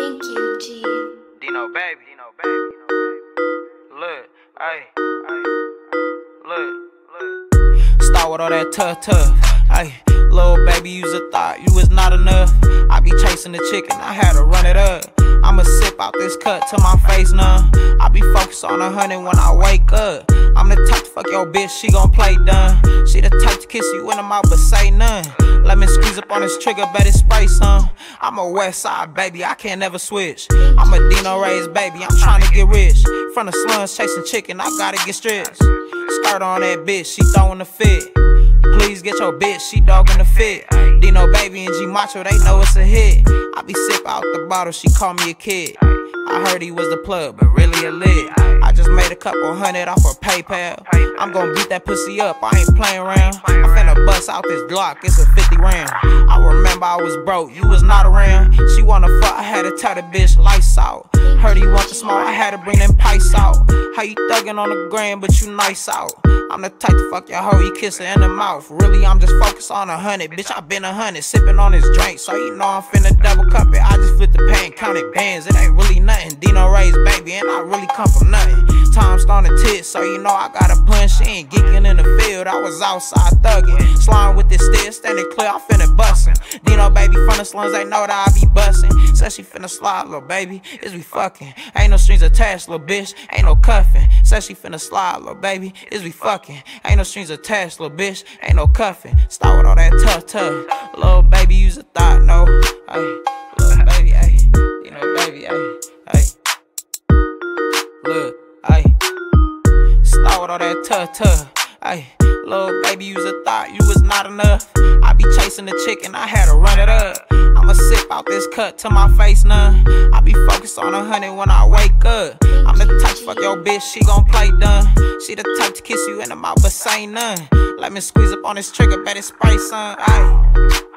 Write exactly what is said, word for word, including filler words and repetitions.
Thank you, G. Dino baby, Dino baby, look, ayy, look, look. Start with all that tough, tough, ayy. Little baby, you's a thought, you was not enough. I be chasing the chicken, I had to run it up. I'ma sip out this cut till my face numb. I be focused on a hundred when I wake up. I'm the type to fuck your bitch, she gon' play dumb. She the type to kiss you in the mouth but say none. Let me squeeze up on this trigger, bet it spray some. I'm a west side baby, I can't never switch. I'm a Dino raised baby, I'm tryna get rich. From the slums chasing chicken, I gotta get stretched. Skirt on that bitch, she throwin' the fit. Please get your bitch, she dogging the fit. Dino baby and G Macho, they know it's a hit. I be sip out the bottle, she call me a kid. I heard he was the plug, but really a lit. I just made a couple hundred off her PayPal. I'm gon' beat that pussy up, I ain't playing around. I'm finna bust out this Glock, it's a fifty round. I remember I was broke, you was not around. She wanna fuck, I had to tell the bitch lights out. Heard he want the smoke, I had to bring them pipes out. How you thuggin' on the gram, but you nice out. I'm the type to fuck your hoe, you kiss her in the mouth. Really, I'm just focused on a hundred, bitch, I been a hundred. Sippin' on this drink, so you know I'm finna double cup it. I just flip the pan, counted bands, it ain't really nothing. Dino raised baby, and I really come from nothing. Time starting to tit, so you know I got a punch in. Geeking in the field, I was outside thuggin'. Slime with this still, standing clear, I finna bustin'. Dino baby from the slums, they know that I be bustin'. Said she finna slide, little baby, is we fuckin'. Ain't no strings attached, little bitch, ain't no cuffin'. Said she finna slide, little baby, is we fuckin'. Ain't no strings attached, little bitch, ain't no cuffin'. Start with all that tough, tough. Little baby, use a thought, no. Ayy, little baby, ayy. Dino baby, ayy, ayy. Look, ayy. Start with all that tough, tough. Ayy, little baby, use a thought, you was not enough. I be chasing the chicken, I had to run it up. I'ma sip out this cut till my face numb. I be focused on a hundred when I wake up. I'm the type to fuck your bitch, she gon' play dumb. She the type to kiss you in the mouth but say none. Let me squeeze up on this trigger, bet it spray some. Ayy.